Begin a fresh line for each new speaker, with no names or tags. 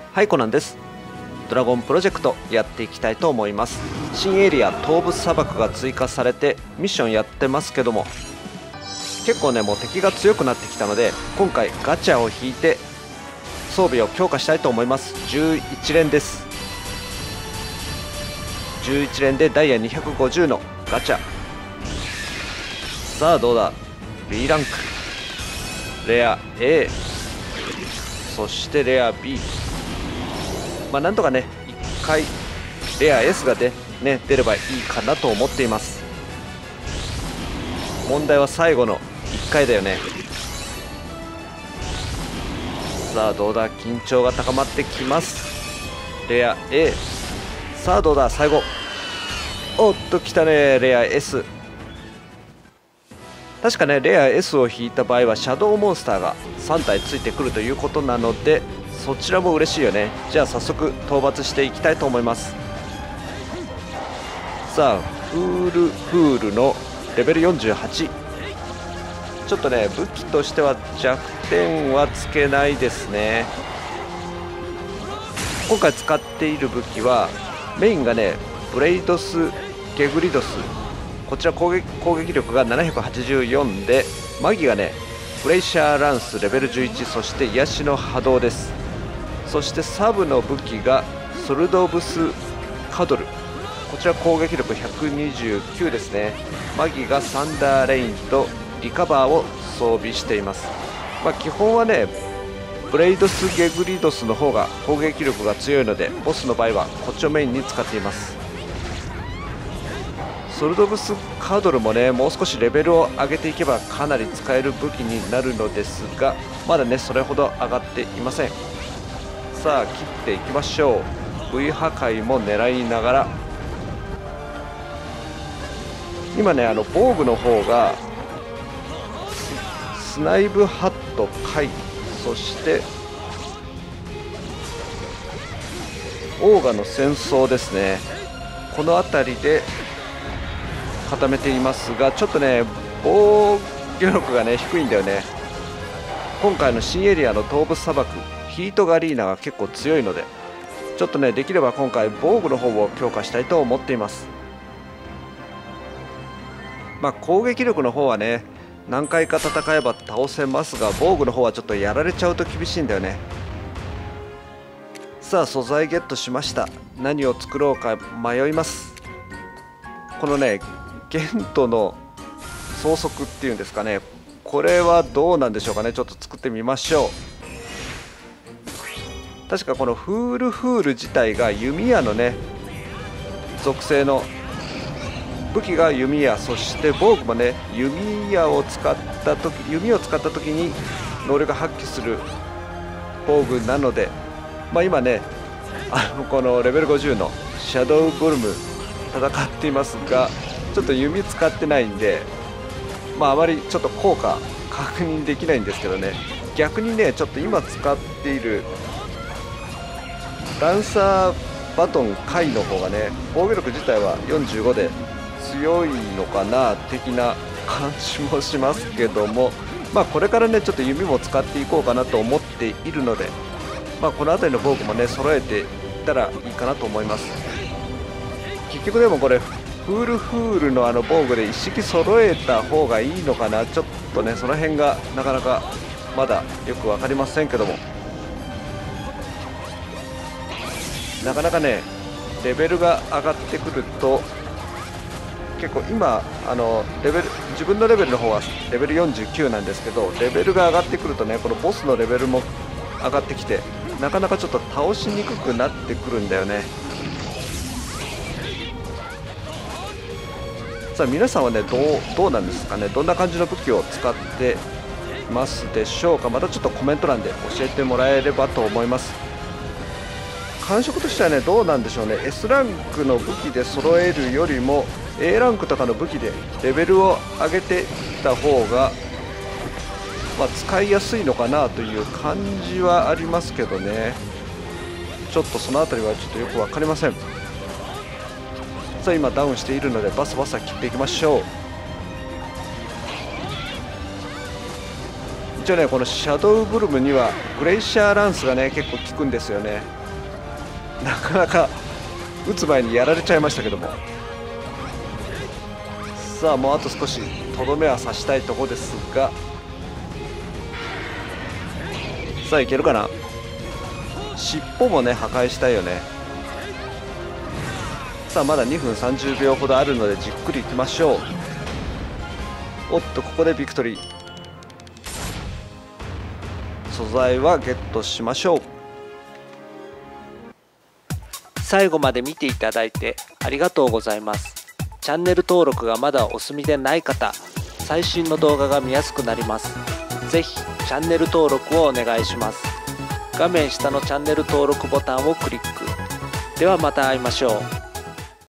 はい、コナンです。ドラゴンプロジェクトやっていきたいと思います。新エリア東部砂漠が追加されてミッションやってますけども、結構ねもう敵が強くなってきたので、今回ガチャを引いて装備を強化したいと思います。11連です。11連でダイヤ250のガチャ。さあどうだ。 B ランク、レア A、 そしてレア B。なんとかね1回レア S が出ればいいかなと思っています。問題は最後の1回だよね。さあどうだ。緊張が高まってきます。レア A。 さあどうだ。最後、おっときたね。レア S。 確かねレア S を引いた場合はシャドウモンスターが3体ついてくるということなので、そちらも嬉しいよね。じゃあ早速討伐していきたいと思います。さあフールのレベル48。ちょっとね武器としては弱点はつけないですね。今回使っている武器はメインがねブレイドス・ゲグリドス。こちら攻撃力が784で、マギがねブレイシャーランスレベル11、そして癒しの波動です。そしてサブの武器がソルドブス・カドル。こちら攻撃力129ですね。マギがサンダーレインとリカバーを装備しています。基本はねブレイドス・ゲグリドスの方が攻撃力が強いので、ボスの場合はこっちをメインに使っています。ソルドブス・カドルもねもう少しレベルを上げていけばかなり使える武器になるのですが、まだねそれほど上がっていません。さあ切っていきましょう。 V 破壊も狙いながら、今ね防具の方がスナイブハットカイ、そしてオーガの戦争ですね。この辺りで固めていますが、ちょっとね防御力がね低いんだよね。今回の新エリアの東部砂漠ヒートガリーナが結構強いので、ちょっとねできれば今回防具の方を強化したいと思っています。攻撃力の方はね何回か戦えば倒せますが、防具の方はちょっとやられちゃうと厳しいんだよね。さあ素材ゲットしました。何を作ろうか迷います。このねゲントの装束っていうんですかね、これはどうなんでしょうかね。ちょっと作ってみましょう。確かこのフール自体が弓矢のね属性の武器が弓矢、そして防具もね弓を使った時に能力が発揮する防具なので、今ねこのレベル50のシャドウブルム戦っていますが、ちょっと弓使ってないんであまりちょっと効果確認できないんですけどね。逆にねちょっと今使っているランサーバトンカイの方がね防御力自体は45で強いのかな的な感じもしますけども、これからねちょっと弓も使っていこうかなと思っているので、この辺りの防具もね揃えていったらいいかなと思います。結局でもこれフールの防具で一式揃えた方がいいのかな。ちょっとねその辺がなかなかまだよく分かりませんけども、なかなかねレベルが上がってくると結構今自分のレベルの方はレベル49なんですけど、レベルが上がってくるとねこのボスのレベルも上がってきて、なかなかちょっと倒しにくくなってくるんだよね。さあ皆さんはねどうなんですかね。どんな感じの武器を使ってますでしょうか。またちょっとコメント欄で教えてもらえればと思います。感触としてはねどうなんでしょうね。 S ランクの武器で揃えるよりも A ランクとかの武器でレベルを上げていった方が、使いやすいのかなという感じはありますけどね。ちょっとその辺りはちょっとよく分かりません。さあ今ダウンしているのでバサバサ切っていきましょう。一応ねこのシャドウブルムにはグレイシャーランスがね結構効くんですよね。 なかなか打つ前にやられちゃいましたけども、さあもうあと少しとどめは刺したいとこですが、さあいけるかな。尻尾もね破壊したいよね。さあまだ2分30秒ほどあるのでじっくりいきましょう。おっとここでビクトリー、素材はゲットしましょう。
最後まで見ていただいてありがとうございます。チャンネル登録がまだお済みでない方、最新の動画が見やすくなります。ぜひチャンネル登録をお願いします。画面下のチャンネル登録ボタンをクリック。ではまた会いましょう。